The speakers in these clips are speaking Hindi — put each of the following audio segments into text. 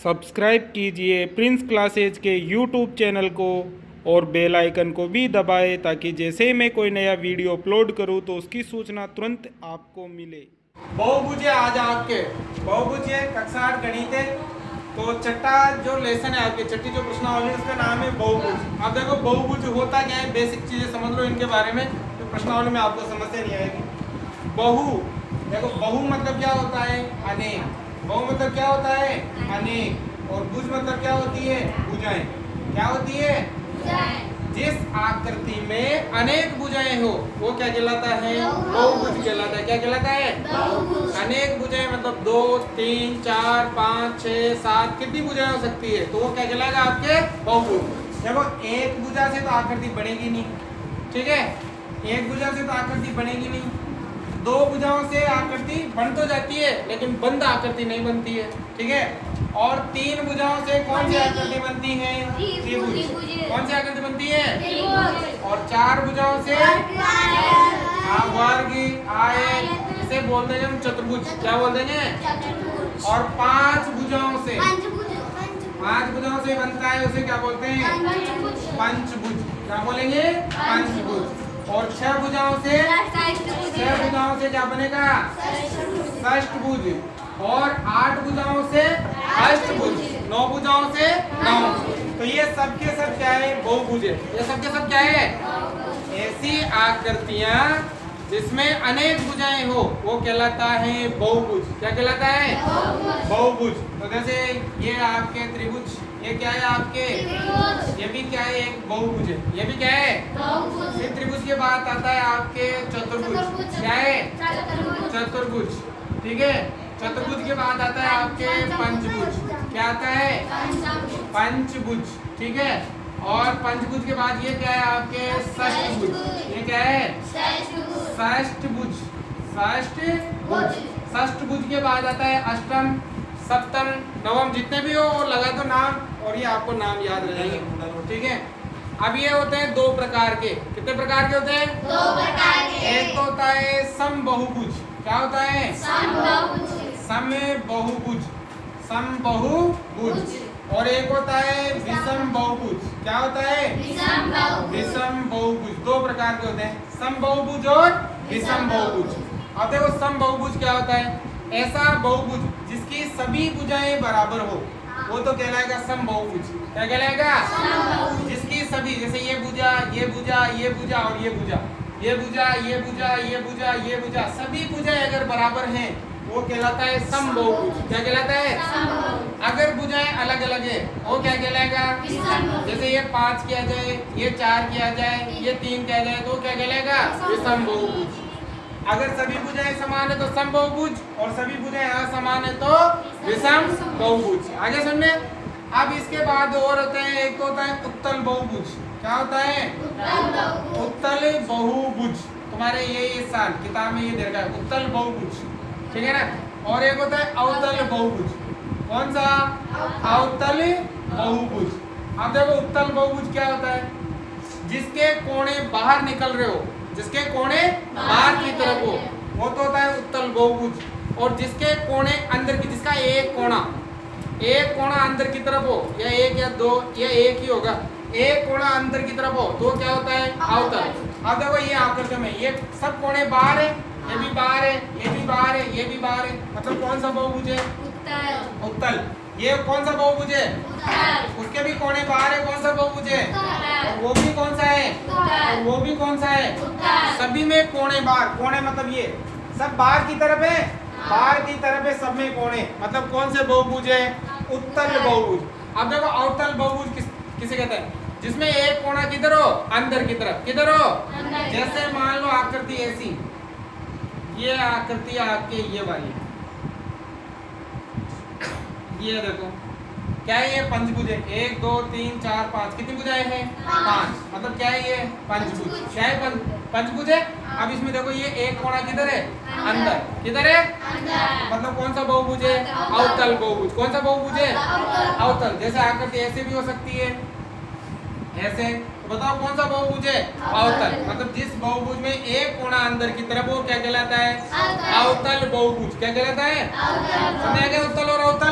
सब्सक्राइब कीजिए प्रिंस क्लासेज के यूट्यूब चैनल को और बेल आइकन को भी दबाएं ताकि जैसे ही मैं कोई नया वीडियो अपलोड करूं तो उसकी सूचना तुरंत आपको मिले। बहुभुज है आज आपके बहुभुज है कक्षा 8 गणित है। तो छठा जो लेसन है आपके छठी जो प्रश्नावली है उसका नाम है बहुभुज। आप देखो बहुभुज होता क्या है, बेसिक चीजें समझ लो इनके बारे में, तो प्रश्नावली में आपको समस्या नहीं आएगी। बहु देखो बहु मतलब क्या होता है, अनेक। बहु मतलब क्या होता है, अनेक। और भुज मतलब क्या होती है, भुजाएं। क्या होती है, जिस आकृति में अनेक भुजाएं हो वो क्या कहलाता है, बहुभुज कहलाता है। क्या कहलाता है, अनेक भुजाएं मतलब 2 3 4 5 6 7 कितनी भुजाएं हो सकती है, तो वो क्या कहलाएगा आपके बहुभुज। देखो एक भुजा से तो आकृति बनेगी नहीं, ठीक है, एक भुजा से तो आकृति बनेगी नहीं। 2 भुजाओं से आकृति बन तो जाती है लेकिन बंद आकृति नहीं बनती है, ठीक है। और 3 भुजाओं से कौन सी आकृति बनती है, त्रिभुज। कौन सी आकृति बनती है, और 4 भुजाओं से वर्ग, आयत, इसे बोलते हैं हम चतुर्भुज। क्या बोल देंगे, और 5 भुजाओं से 5 भुजाओं से बनता है उसे क्या बोलते हैं, पंचभुज। क्या बोलेंगे, पंचभुज। और 6 भुजाओं से 6 भुजाओं से क्या बनेगा, षष्ठभुज। और 8 भुजाओं से अष्टभुज। 9 भुजाओं से 9। तो ये सब के सब क्या है, बहुभुज है। ये सब के सब क्या है, ऐसी आकृतियां जिसमें अनेक भुजाएं हो वो कहलाता है बहुभुज। क्या कहलाता है, बहुभुज। तो जैसे ये आपके त्रिभुज, ये क्या है आपके, ये भी क्या है, एक बहुभुज है। ये भी क्या है, फिर त्रिभुज के बाद आता है आपके चतुर्भुज। क्या है, चतुर्भुज, ठीक है। चतुर्भुज के बाद आता है आपके पंचभुज। क्या आता है, पंचभुज, ठीक है। और पंचभुज के बाद ये क्या है आपके, षष्ठभुज। ये क्या है, षष्ठभुज। षष्ठभुज के बाद आता है अष्टम, सप्तम, नवम, जितने भी हो लगा दो नाम और ये आपको नाम याद रह जाएंगे, ठीक है। अब ये होते हैं 2 प्रकार के। कितने प्रकार के होते हैं, 2 प्रकार के। एक तो होता है समबहुभुज। क्या होता है, समबहुभुज। समबहुभुज। और एक होता है विषम बहुभुज। क्या होता है, विषम बहुभुज। 2 प्रकार के होते हैं, समबहुभुज और विषम बहुभुज। अब देखो समबहुभुज क्या होता है, ऐसा बहुभुज जिसकी सभी भुजाएं बराबर हो वो तो कहलाएगा समबहुभुज। क्या कहलाएगा, जिसकी सभी, जैसे ये भुजा, ये भुजा, ये भुजा और ये भुजा, ये भुजा, ये भुजा, ये भुजा, ये भुजा, सभी भुजाएं अगर बराबर हैं वो कहलाता है समबहुभुज। क्या कहलाता है, अगर भुजाएं अलग अलग है वो क्या कहलाएगा, जैसे ये 5 किया जाए, ये 4 किया जाए, ये 3 किया जाए तो क्या कहलाएगा, विषम बहुभुज। अगर सभी भुजाएं समान है तो समबहुभुज और सभी भुजाएं असमान है तो विषम बहुभुज। आगे सुनने। अब इसके बाद और होते हैं, एक तो होता है उत्तल बहुभुज। क्या होता है, उत्तल बहुभुज। तुम्हारे ये इस साल किताब में ये दे रखा है उत्तल बहुभुज, ठीक है ना। और एक होता है अवतल बहुभुज। कौन सा, अवतल बहुभुज। अब देखो उत्तल बहुभुज क्या होता है, जिसके कोणे बाहर निकल रहे हो, जिसके कोणे बाहर की तरफ हो वो तो होता है उत्तल बहुभुज। और जिसके कोणे अंदर की, जिसका एक कोणा अंदर की तरफ हो, या 1 या 2 या 1 ही होगा, एक कोणा अंदर की तरफ हो तो क्या होता है, अवतल। अब देखो ये आकृति में ये सब कोणे बाहर है, ये भी बाहर है, ये भी बाहर है, ये भी बाहर है, मतलब कौन सा बहुभुज है, उत्तल। ये कौन सा बहुभुज है, उसके भी कोणे बाहर है, कौन सा बहुभुज है, और वो भी कौन सा है, और वो भी कौन सा है, सभी में कोणे बाहर। कोणे मतलब ये सब बाहर की तरफ है, बाहर की तरफ है, सब में कोणे, मतलब कौन से बहुभुज है, उत्तल बहुभुज। अब देखो अवतल बहुभुज किसे कहते हैं, जिसमें एक कोणा किधर हो, अंदर की तरफ, किधर हो, जैसे मान लो आकृति ऐसी, ये आकृति आपके ये वाली, ये देखो क्या है, ये पंचभुज है। 1 2 3 4 5 कितनी भुजाएं हैं, 5, मतलब क्या है, ये पंचभुज। क्या है, पंचभुज है। अब इसमें देखो ये एक कोणा किधर है, अंदर, किधर है, मतलब कौन सा बहुभुज है, अवतल बहुभुज। कौन सा बहुभुज है, अवतल। जैसे आकृति ऐसे भी हो सकती है, ऐसे, तो बताओ कौन सा बहुभुज है, अवतल। मतलब जिस बहुभुज में एक कोणा अंदर की तरफ वो क्या कहलाता है, अवतल बहुभुज। क्या कहलाता है, समझ आ गया उत्तल और अवतल।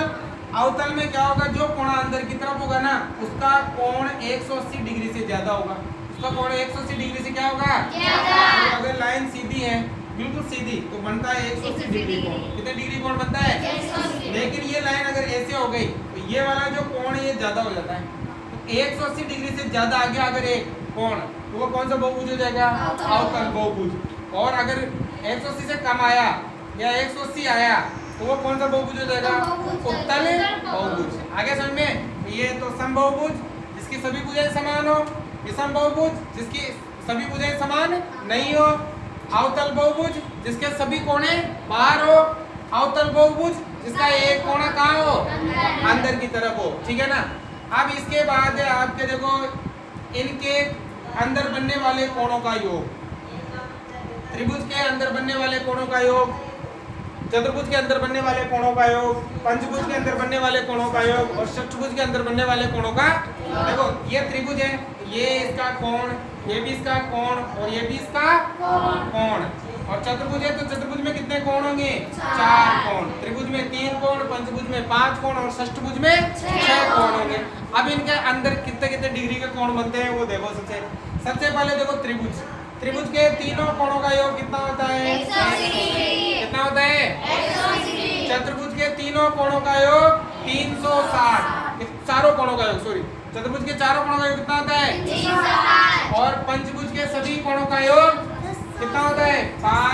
अवतल में क्या होगा, जो कोण अंदर की तरफ होगा ना उसका कोण 180 डिग्री से ज्यादा होगा। उसका कोण 180 डिग्री से क्या होगा ज्यादा। तो अगर लाइन सीधी है बिल्कुल सीधी तो बनता है 180 डिग्री कोण। कितने डिग्री कोण बनता है 180। लेकिन ये लाइन अगर ऐसे हो गई तो ये वाला जो कोण है ये ज्यादा हो जाता है। तो 180 डिग्री से ज्यादा आगे अगर एक कोण तो वो कौन सा बहुभुज हो जाएगा, अवतल बहुभुज। और अगर 180 से कम आया या 180 आया तो वो कौन सा बहुभुज हो जाएगा, उत्तल बहुभुज। आगे समझ में। ये तो समबाहुभुज जिसकी सभी भुजाएं समान हो, विषम बहुभुज जिसकी सभी भुजाएं समान नहीं हो, अवतल बहुभुज जिसके सभी कोणे बाहर हो, अवतल बहुभुज जिसका एक कोना कहाँ हो, अंदर की तरफ हो। ठीक है ना। अब इसके बाद आपके देखो इनके अंदर बनने वाले कोणों का योग, त्रिभुज के अंदर बनने वाले कोणों का योग, चतुर्भुज के अंदर बनने वाले कोणों का योग, पंचभुज के अंदर बनने वाले कोणों का योग और षष्ठभुज के अंदर बनने वाले कोणों का। देखो ये त्रिभुज है, ये इसका कोण, ये भी इसका कोण और ये भी इसका कोण। और चतुर्भुज है तो चतुर्भुज में कितने कोण होंगे, 4 कोण। त्रिभुज में 3 कोण, पंचभुज में 5 कोण और षष्ठभुज में 6 कोण होंगे। अब इनके अंदर कितने कितने डिग्री के कोण बनते हैं वो देखो। सबसे पहले देखो त्रिभुज, त्रिभुज के तीनों कोणों का योग कितना होता है, कितना होता है, चतुर्भुज के तीनों कोणों का योग 360, चारों कोणों का योग, सॉरी चतुर्भुज के चारों कोणों का योग कितना होता है 360। और पंचभुज के सभी कोणों का योग कितना होता है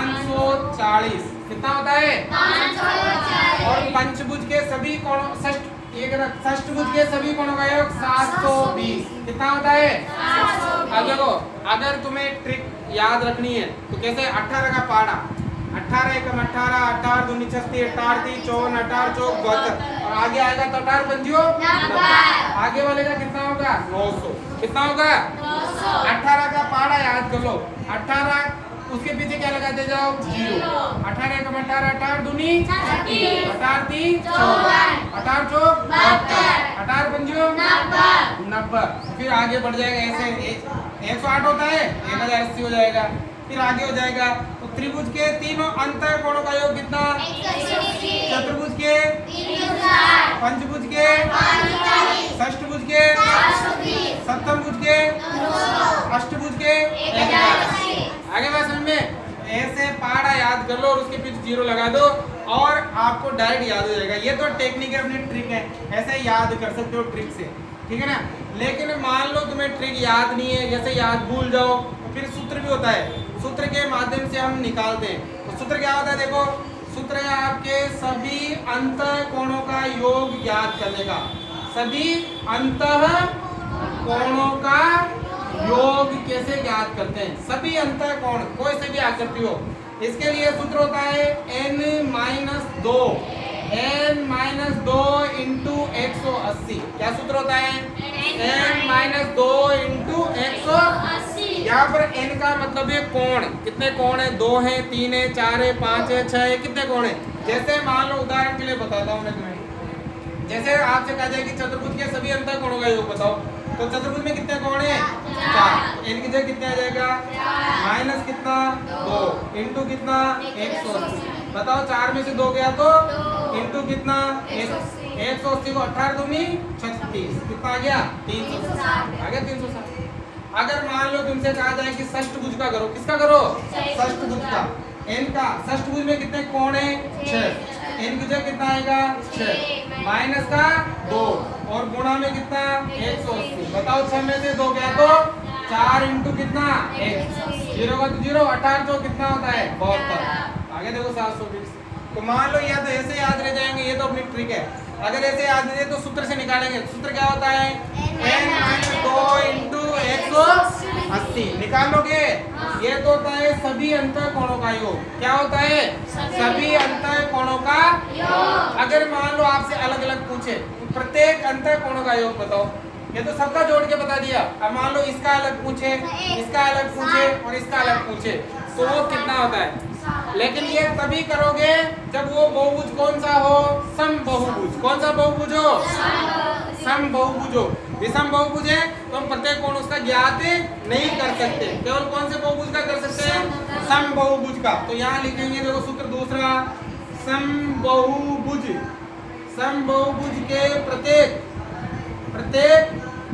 540। कितना होता है 540। और पंचभुज के सभी कोणों, षष्ठभुज के सभी कोणों का योग 720। कितना होता है 720। अब देखो अगर तुम्हें ट्रिक याद रखनी है तो कैसे, 18 का पाड़ा, 18 एकम 18, 18 दूनी 36, 18 3 54, 18 चौक 72 और आगे आएगा तो 18 पंजियो 90। आगे वाले का कितना होगा 900। कितना होगा 900। 18 का पाड़ा याद कर लो, 18 उसके पीछे क्या लगाते जाओ 0। 18 एकम 18, 18 दूनी 36, 18 3 54, 18 चौक 72, 18 पंजियो 90। फिर आगे बढ़ जाएगा ऐसे, 108 होता है 1080 हो जाएगा। फिर आगे हो जाएगा तो त्रिभुज के तीनों अंतर कोणों का योग कितना, चतुर्भुज के 360, पंचभुज के 540, षष्ठभुज के 420, सप्तमभुज के 200, अष्टभुज के 180। आगे बात समझ में। ऐसे पाड़ा याद कर लो और उसके पीछे 0 लगा दो और आपको डायरेक्ट याद हो जाएगा। ये तो टेक्निक है, अपनी ट्रिक है, ऐसे याद कर सकते हो ट्रिक से। ठीक है ना। लेकिन मान लो तुम्हें ट्रिक याद नहीं है, जैसे याद भूल जाओ तो फिर सूत्र भी होता है, सूत्र के माध्यम से हम निकालते हैं। तो सूत्र क्या होता है, देखो सूत्र है आपके सभी अंतः कोणों का योग ज्ञात करने का। सभी अंतः कोणों का योग कैसे ज्ञात करते हैं, सभी अंतः कोण कोई से भी आकृति हो, इसके लिए सूत्र होता है n-2, n-2 इंटू 180। क्या सूत्र होता है, n-2 इंटू 180। यहाँ पर n का मतलब है कोण, कितने कोण है, 2 है, 3 है, 4 है, 5 है, 6 है, कितने कोण है। जैसे मान लो उदाहरण के लिए बताता हूँ मैं तुम्हें, जैसे आपसे कहा जाए कि चतुर्भुज के सभी अंतः कोणों का योग बताओ, तो चतुर्भुज में कितने कोण है 4, n की जगह कितना आ जाएगा माइनस कितना 2 इंटू कितना 180। बताओ 4 में से 2 गया तो इंटू कितना 180 को 18 दूनी 36, कितना आ गया 360, आ गया 360। अगर मान लो तुमसे कहा जाए कि षष्ठभुज का करो, किसका करो षष्ठभुज का, n का षष्ठभुज में कितने कोण है 6, n की जगह कितना आएगा 6 माइनस का 2 और गुणा में कितना 180। बताओ 6 में से 2 गया तो 4 इंटू कितना 1, 0 का तो 0, 18 तो कितना होता है 72। आगे देखो 720। तो मान लो या तो ऐसे याद रह जाएंगे, ये तो अपनी ट्रिक है। अगर ऐसे याद नहीं है तो सूत्र से निकालेंगे। सूत्र क्या होता है n-2 इंटू 180 निकाल लोगे। ये तो होता है सभी अंतः कोणों का योग। क्या होता है सभी अंतः कोणों का योग। अगर मान लो आपसे अलग अलग पूछे तो प्रत्येक अंतः कोणों का योग बताओ, ये तो सबका जोड़ के बता दिया। अब मान लो इसका अलग पूछे, इसका अलग पूछे और इसका अलग पूछे तो वो कितना होता है। लेकिन ये तभी करोगे जब वो बहुभुज कौन सा हो, समबाहुभुज। कौन सा बहुभुज हो, समबाहुभुज हो। विषम बहुभुज है तो हम प्रत्येक कोण उसका ज्ञात नहीं कर सकते, केवल कौन से बहुभुज का कर सकते हैं, समबाहुभुज का। तो यहाँ लिखेंगे देखो सूत्र दूसरा, समबाहुभुज, समबाहुभुज के प्रत्येक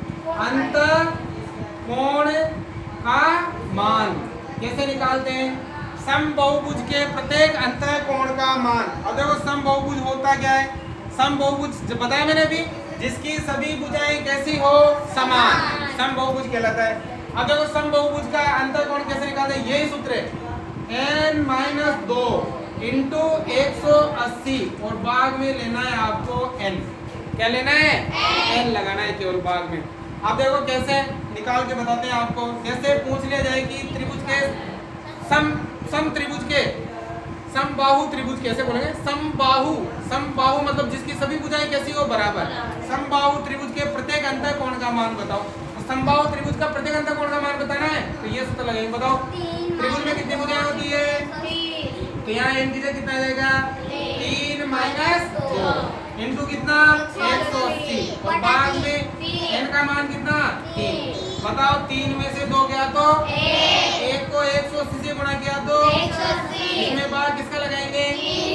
अंतःकोण का मान कैसे निकालते हैं? समबाहुभुज के प्रत्येक अंतःकोण का मान। अब देखो समबाहुभुज होता क्या है? समबाहुभुज बताया मैंने अभी, जिसकी सभी भुजाएं कैसी हो? समान, समबाहुभुज कहलाता है। अब देखो समबाहुभुज का अंतःकोण कैसे निकालते हैं? यही सूत्र है, n-2 इंटू 180 और भाग में लेना है आपको n। क्या लेना है? n लगाना है केवल भाग में। अब देखो कैसे निकाल के बताते हैं आपको। जैसे पूछ लिया जाए कि त्रिभुज के सम त्रिभुज के समबाहु त्रिभुज कैसे बोलेंगे? समबाहु मतलब जिसकी सभी भुजाएं कैसी हो? बराबर। समबाहु त्रिभुज के प्रत्येक अंतःकोण का मान बताओ। समबाहु त्रिभुज का प्रत्येक अंतःकोण का मान बताना है, तो ये सूत्र लगाएंगे। बताओ त्रिभुज में कितनी भुजाएं होती है? तो यहाँ n की जगह कितना आ जाएगा? 3 - 2 इंटू कितना? 180 और भाग में n का मान कितना? 3। बताओ 3 में से 2 गया तो 1 को 180 से गुणा किया तो इसमें भाग किसका लगाएंगे?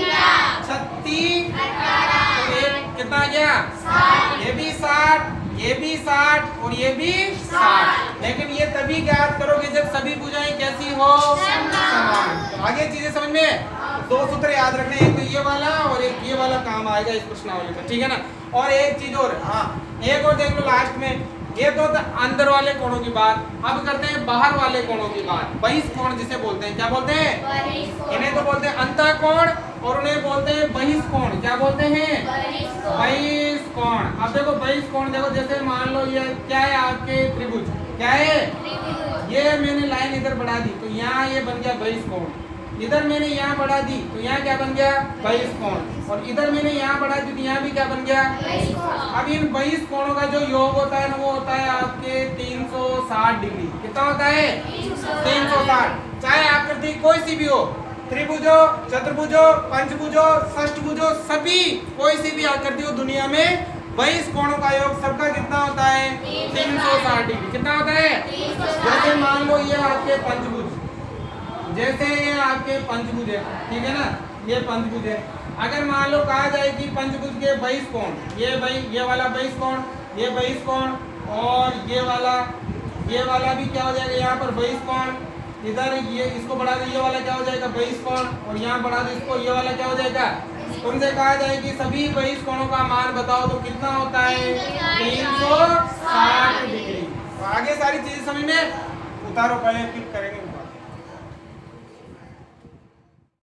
36 तो एक कितना गया? 60। ये भी 60, ये भी 60 और ये भी 60। लेकिन ये तभी ज्ञात करोगे जब सभी भुजाएं कैसी हो? समान। तो आगे चीजें समझ में? 2 सूत्र याद रखने, एक तो ये वाला और एक ये वाला काम आएगा इस प्रश्नावली में, ठीक है ना। और एक चीज और, हाँ एक और देख लो लास्ट में। ये तो अंदर वाले कोणों की बात, अब करते हैं बाहर वाले कोणों की बात। बहिष्कोण जिसे बोलते हैं, क्या बोलते हैं? इन्हें तो बोलते हैं अंतःकोण और उन्हें बोलते हैं बहिष्कोण। क्या बोलते हैं? बहिष्कोण। अब देखो बहिष्कोण, देखो जैसे मान लो ये क्या है आपके त्रिभुज, क्या है? ये मैंने लाइन इधर बढ़ा दी तो यहाँ ये बन गया बहिष्कोण। इधर मैंने यहाँ बढ़ा दी तो यहाँ क्या बन गया? बहिष्कोण। और इधर मैंने यहाँ बढ़ा दी तो यहाँ भी क्या बन गया? अब इन बहिष्कोणों का जो योग होता है ना, वो होता है आपके 360 डिग्री। कितना होता है? 360। चाहे आकृति कोई सी भी हो, त्रिभुजो, चतुर्भुजो, पंचभुजो, षष्ठभुजो, सभी कोई सी भी आकृति हो दुनिया में, बहिष्कोणों का योग सबका कितना होता है? 360 डिग्री। कितना होता है? जैसे मान लो ये आपके पंचभुज, जैसे ये आपके पंचभुज है, ठीक है ना, ये पंचभुज है। अगर मान लो कहा जाए कि पंचभुज के बहिष्कोण, ये वाला बहिष्कोण, ये बहिष्कोण और ये वाला भी क्या हो जाएगा? यहाँ पर बहिष्कोण। इधर ये इसको बढ़ा दो, ये वाला क्या हो जाएगा? बहिष्कोण। और यहाँ बढ़ा दो इसको, ये वाला क्या हो जाएगा? तुमसे कहा जाए कि सभी बहिष्कोणों का मान बताओ तो कितना होता है? 360 डिग्री। तो आगे सारी चीजें समझ में उतारो, पहले क्लिक करेंगे।